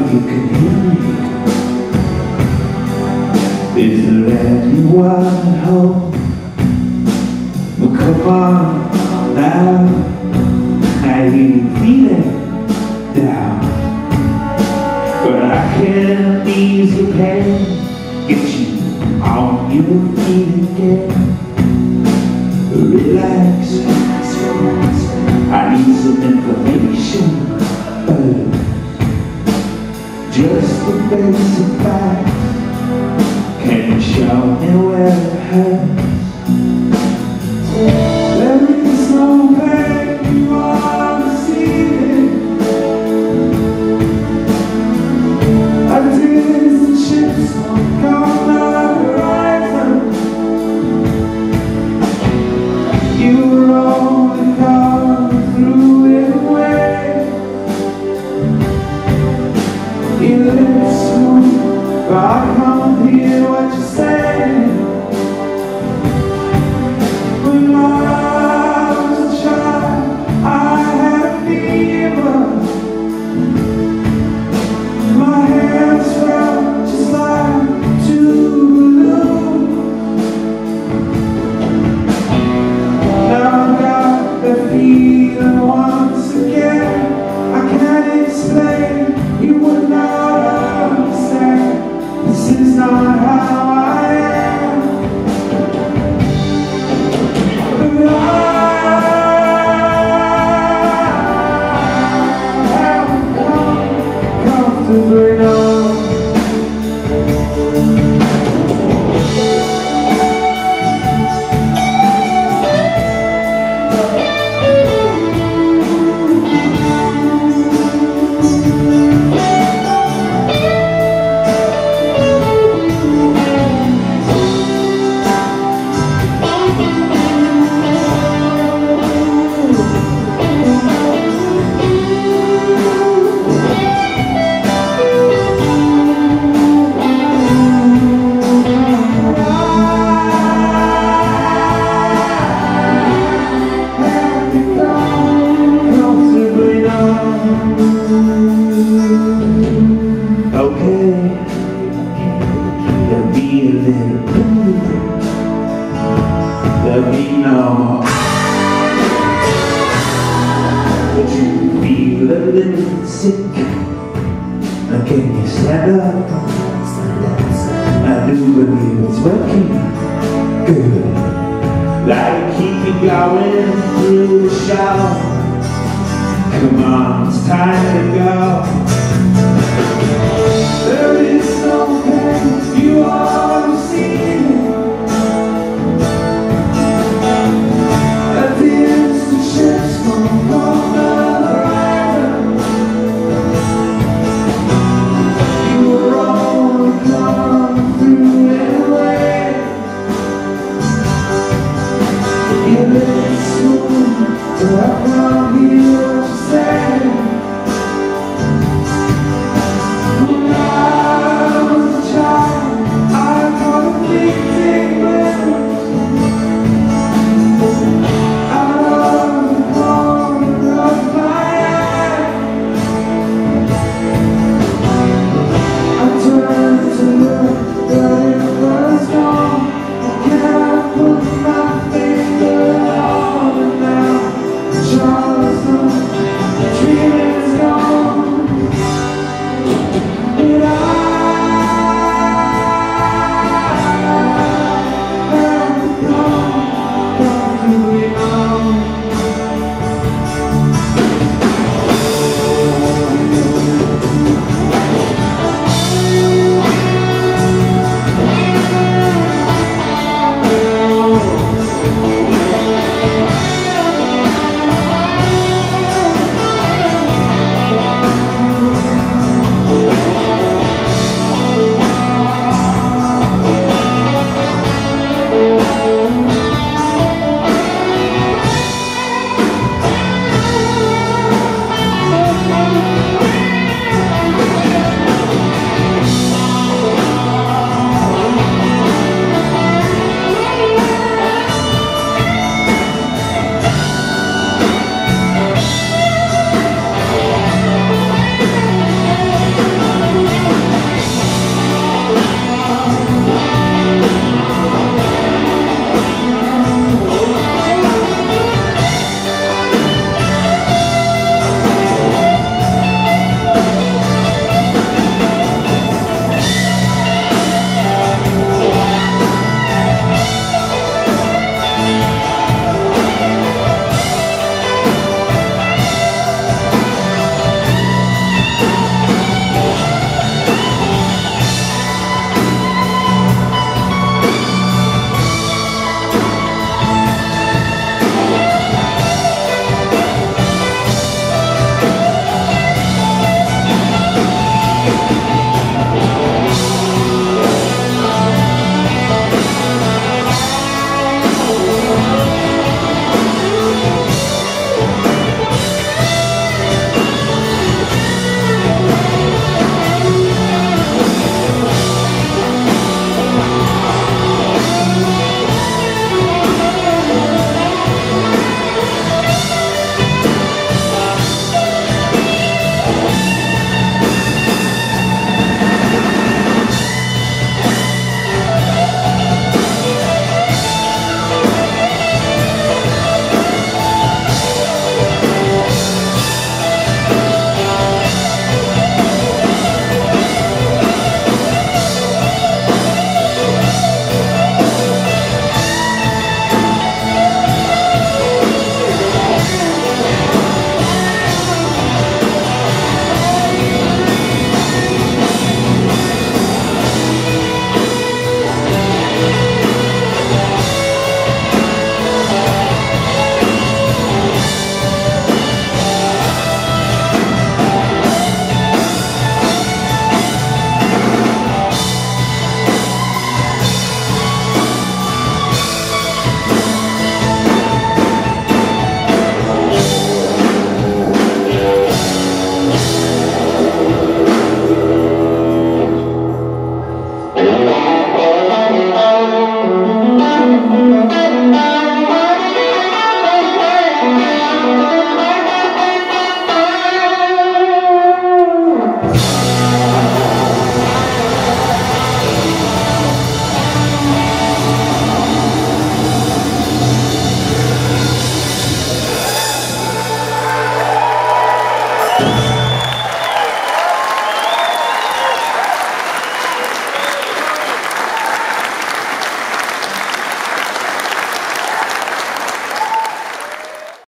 you can hear me. Is there anyone at home? Well, come on now, I hear you feeling down, but I can ease your pain, get you on your feet again. Relax, I need some information first. Just the basic facts. Can you show me where it hurts? There is no pain you are receiving. A distant ship's smoke on the horizon. You were only coming through in waves. You live smooth, but I can't hear what you're saying. When I was a child, I had a fever. My hands felt just like two balloons. Now I got the feeling once again. I can't explain, you would not understand. This is not how I am. But I haven't come comfortably now. Okay, there'll be a little proof. There'll be no more. But you feel a little sick. Now can you stand up? I do believe it's working good. Like keep you going through the shower. Come on, it's time to go.